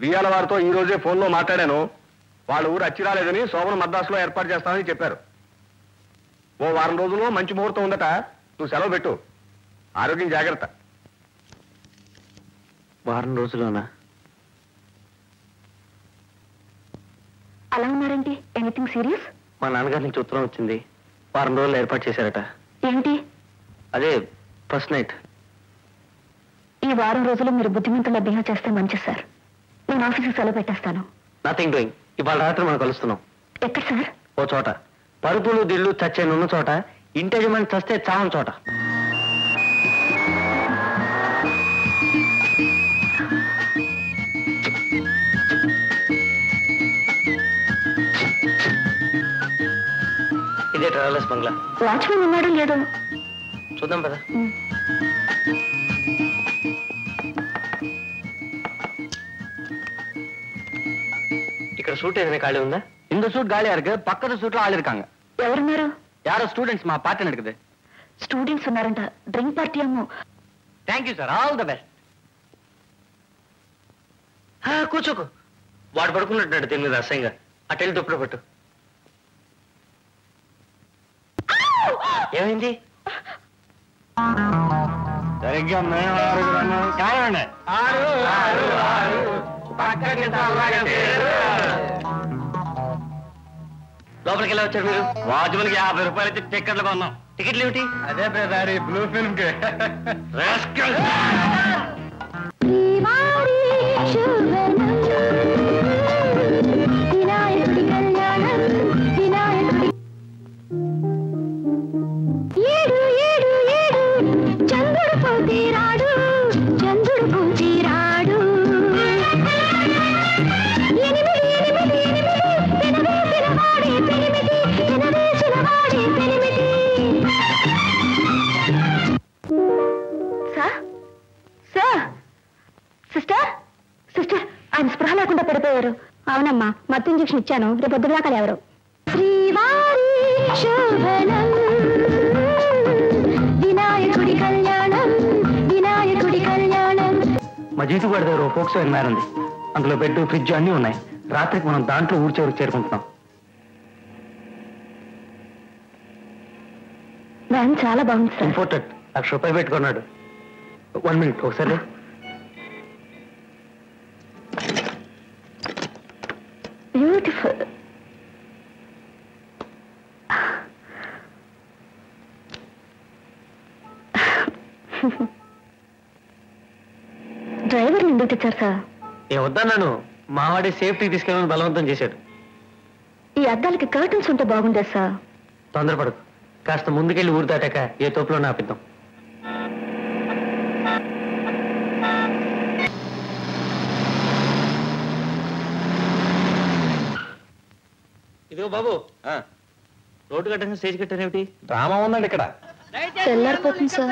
వియ్యాల వారితో ఈ రోజే ఫోన్లో మాట్లాడాను. వాళ్ళ ఊరు అచ్చి రాలేదని శోభన మద్రాసులో ఏర్పాటు చేస్తామని చెప్పారు. ఓ వారం రోజుల్లో మంచి ముహూర్తం ఉందట. నువ్వు సెలవు పెట్టు. ఆరోగ్యం జాగ్రత్త. వారం రోజుల్లోనా? అలా ఉన్నారంటే ఎనీథింగ్ సీరియస్? మా నాన్నగారి నుంచి ఉత్తరం వచ్చింది. వారం రోజులు ఏర్పాటు చేశారట. ఏంటి? అదే ఫస్ట్ నైట్. ఈ వారం రోజులు మీరు బుద్ధిమంతుల బిహేవ్ చేస్తే మంచిది సార్. నేను ఆఫీస్కి సెలవు పెట్టేస్తాను. Nothing doing. ఇవాళ రాత్రి మనం కలుస్తున్నాం. ఎక్కడ సార్? ఓ చోట. పరుపులు దిళ్ళు చచ్చే నున్న చోట. ఇంటి యజమాని చస్తే చావని చోట. ఇదే ట్రావెలర్స్ బంగ్లా. వాచ్మెన్ ఉన్నాడు లేడు? చూద్దాం పద. ఇక్కడ సూట్ ఏదైనా ఖాళీ ఉందా? இந்த சூட் காலியா இருக்கு. பக்கத்து சூட்ல ஆள் இருக்காங்க. ఎవరున్నారు? யாரோ ஸ்டூடெண்ட்ஸ் మా పార్టీ నడుకుది. స్టూడెంట్స్ ఉన్నారంట. డ్రింక్ పార్టీ అమ్మో. Thank you sir. All the best. కూర్చోకు. వాడు పడుకున్నట్టున్నాడు దీని మీద అసహ్యంగా. అటెళ్ళి దుప్పుడు పట్టు. ఏమైంది? సరిగ్గా మేము ఆరుగురు కావండి. లోపలికి ఎలా వచ్చారు మీరు? వాచ్మెన్కి 50 రూపాయలు ఇచ్చి టికెట్లు కొన్నాం. టికెట్లు ఏమిటి? అదే బ్రదర్ బ్లూ ఫిల్మ్ కి. ఆయన స్పృహ లేకుండా పడిపోయారు. అవునమ్మా, మత్తు ఇంజక్షన్ ఇచ్చాను. రేపు పొద్దున దాకా ఎవరు? వినాయకుడి కళ్యాణం, వినాయకుడి కళ్యాణం. మా జీతు గారి దగ్గర పోక్సో ఎన్ఆర్ ఉంది. అందులో బెడ్ ఫ్రిడ్జ్ అన్నీ ఉన్నాయి. రాత్రికి మనం దాంట్లో ఊరి చివరికి చేరుకుంటున్నాం. వ్యాన్ చాలా బాగుంది సార్. ఇంపోర్టెడ్. 1,00,000 రూపాయలు పెట్టుకున్నాడు. 1 మినిట్ ఒకసారి. బ్యూటిఫుల్. డ్రైవర్ని ఎందుకు తెచ్చారు సార్? వద్దన్నాను. మావాడే సేఫ్టీ తీసుకెళ్ళమని బలవంతం చేశాడు. ఈ అద్దాలకి కర్టన్స్ ఉంటే బాగుండేది సార్. తొందరపడకు. కాస్త ముందుకెళ్ళి ఊరు దాటాక ఏ తోపులో ఆపిద్దాం. ఇదిగో బాబు, రోడ్డు కట్టంగా స్టేజ్ కట్టారేమిటి? డ్రామా ఉందండి ఇక్కడ. తెల్లారిపోతుంది సార్.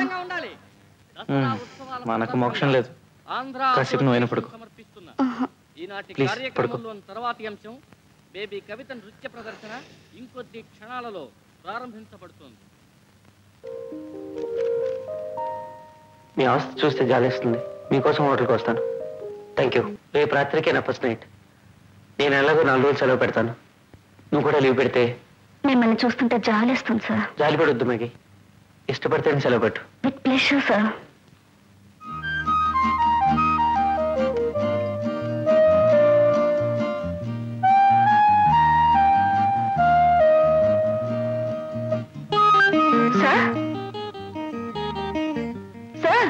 మనకు మోక్షం లేదు. కాసేపు నువ్వు అయినా పడుకో. ఈనాటి కార్యక్రమంలోని తర్వాతి అంశం బేబీ కవిత నృత్య ప్రదర్శన ఇంకొద్ది క్షణాలలో ప్రారంభించబడుతోంది. మీ అవస్థ చూస్తే జాలేస్తుంది. మీకోసం హోటల్కి వస్తాను. Thank you. రేపు రాత్రికే నా ఫస్ట్ నైట్. నేను ఎలాగో 4 రోజులు సెలవు పెడతాను. నువ్వు కూడా లీవ్ పెడితే. మిమ్మల్ని చూస్తుంటే జాలేస్తుంది సార్. జాలిపడొద్దు మ్యాగీ. ఇష్టపడితే సెలవు పెట్టు. With pleasure sir. Sir sir.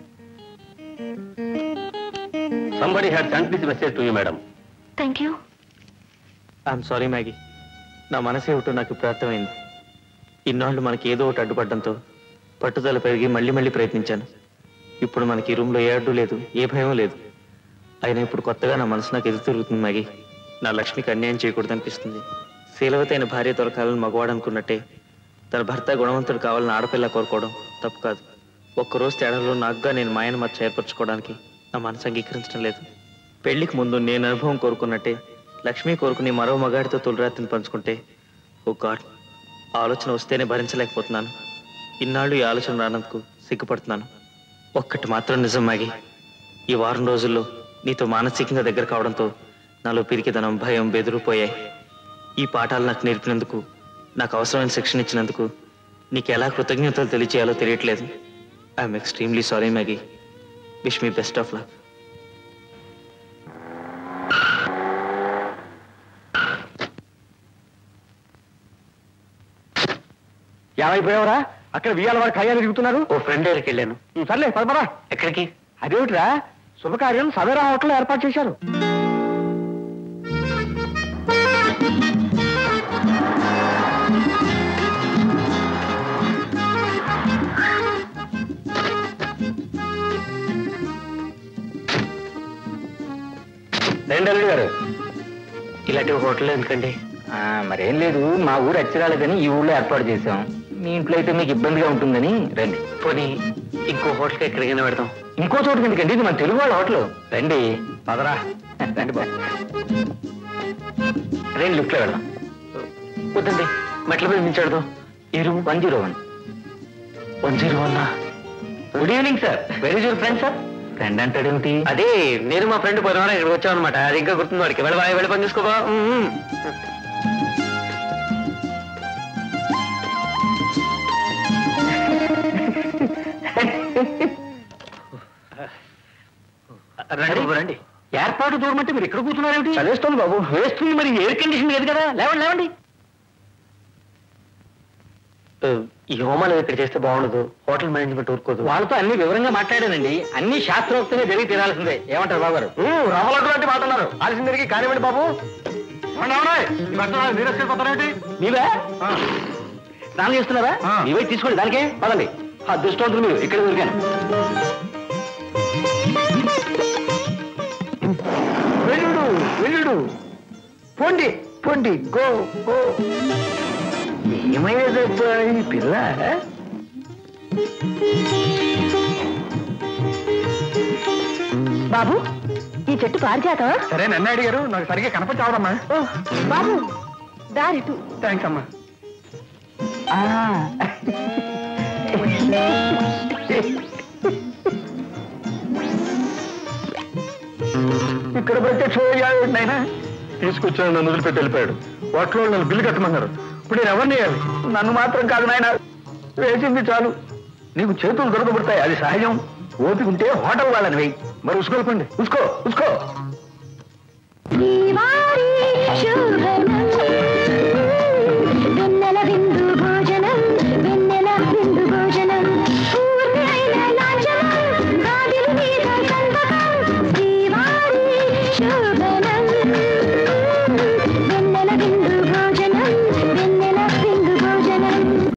Somebody had sent this message to you, madam. Thank you. I'm sorry Maggie. నా మనసు ఏమిటో నాకు ఇప్పుడు అర్థమైంది. ఇన్నాళ్ళు మనకి ఏదో ఒకటి అడ్డుపడడంతో పట్టుదల పెరిగి మళ్ళీ ప్రయత్నించాను. ఇప్పుడు మనకి ఈ రూమ్లో ఏ అడ్డు లేదు, ఏ భయం లేదు. అయినా ఇప్పుడు కొత్తగా నా మనసు నాకు ఎదురు తిరుగుతుంది మ్యాగీ. నా లక్ష్మికి అన్యాయం చేయకూడదు అనిపిస్తుంది. శీలవతి అయిన భార్య దొరకాలని మగవాడు అనుకున్నట్టే తన భర్త గుణవంతుడు కావాలని ఆడపిల్ల కోరుకోవడం తప్పు కాదు. ఒక్కరోజు తేడాలో నాకుగా నేను మాయను మచ్చ ఏర్పరచుకోవడానికి నా మనసు అంగీకరించడం లేదు. పెళ్లికి ముందు నేను అనుభవం కోరుకున్నట్టే లక్ష్మి కోరుకుని మరో మగాడితో తొలిరాత్రిని పంచుకుంటే, ఓ గాడ్, ఆలోచన వస్తేనే భరించలేకపోతున్నాను. ఇన్నాళ్ళు ఈ ఆలోచన రానందుకు సిగ్గుపడుతున్నాను. ఒక్కటి మాత్రం నిజం మ్యాగీ, ఈ వారం రోజుల్లో నీతో మానసికంగా దగ్గర కావడంతో నాలో పిరికిదనం, భయం, బెదురు పోయాయి. ఈ పాఠాలు నాకు నేర్పినందుకు, నాకు అవసరమైన శిక్షణ ఇచ్చినందుకు నీకు ఎలా కృతజ్ఞతలు తెలియచేయాలో తెలియట్లేదు. I'm extremely sorry Maggie. Wish me best of luck. ఏమైపోయావరా? అక్కడ వియ్యాల వారు కళ్యాణం తిరుగుతున్నారు. ఓ ఫ్రెండ్ దగ్గరికి వెళ్ళాను. సర్లే పదపరా. ఎక్కడికి? అదేమిట్రా, శుభకార్యం సవేరా హోటల్లో ఏర్పాటు చేశారు. రెండల్లుడు గారు, ఇలాంటి హోటల్ ఎందుకండి? మరేం లేదు, మా ఊరు అచ్చిరాలేదని ఈ ఊళ్ళో ఏర్పాటు చేశాం. మీ ఇంట్లో అయితే మీకు ఇబ్బందిగా ఉంటుందని రండి. పోనీ ఇంకో హోటల్కి ఎక్కడికైనా పెడదాం. ఇంకో చోటుకి ఎందుకండి, ఇది మన తెలుగు వాళ్ళ హోటల్. రండి పదరా. రండి బాబు, రండి లిఫ్ట్లో వెళ్దాం. వద్దండి, మెట్ల మీద నుంచి వెడదాం. ఈ room 101. 101. Good evening sir. Very good friend sir. Friend అంటాడేమిటి? అదే నేను మా ఫ్రెండ్ పోయిన ఇక్కడికి వచ్చాం అనమాట. అది ఇంకా గుర్తుంది వాడికి. వెళ్ళి పని చూసుకోబా. రండి. ఏర్పాటు చూడమంటే మీరు ఇక్కడ కూర్చున్నారేమిటి? చదివేస్తుంది బాబు. వేస్తుంది, మరి ఎయిర్ కండిషన్ లేదు కదా. లేవండి లేవండి. ఈ హోమాలు ఇక్కడ చేస్తే బాగుండదు. హోటల్ మేనేజ్మెంట్ ఊరుకోదు. వాళ్ళతో అన్ని వివరంగా మాట్లాడానండి. అన్ని శాస్త్రోక్తంగా జరిగి తీరాల్సిందే. ఏమంటారు బాబు గారు? రామలడ్డు లాంటి మాట అన్నారు. ఆలస్యం జరిగి కానివ్వండి బాబు. నీవే స్నానం చేస్తున్నారా? నీవే తీసుకోండి, దానికే పదండి. దుష్టవంతులు మీరు ఇక్కడ దొరికాను. వెళ్ళుడు వెళ్ళుడు, పోండి పోండి, గో గో. ఏమయ్యేదబ్బా ఈ పిల్ల? బాబు, ఈ చెట్టు పారిజాతం. సరే నన్ను అడిగారు, నాకు సరిగ్గా కనపచ్చావడమ్మా. బాబు, దారిటు. థ్యాంక్స్ అమ్మా. ఇక్కడ ప్రత్యక్షమయ్యాడు నాయన. తీసుకొచ్చాడు, నన్ను వదిలిపెట్టి వెళ్ళిపోయాడు. వాటిలో నన్ను బిల్లు కట్టమన్నారు. ఇప్పుడు నేను ఎవరిని వేయాలి? నన్ను మాత్రం కాదు నాయన, వేసింది చాలు. నీకు చేతులు దొరకబడతాయి, అది సహజం. ఓపిక ఉంటే హోటల్ వాళ్ళని వేయి. మరి ఉసుకోకండి, ఉసుకో ఉసుకో.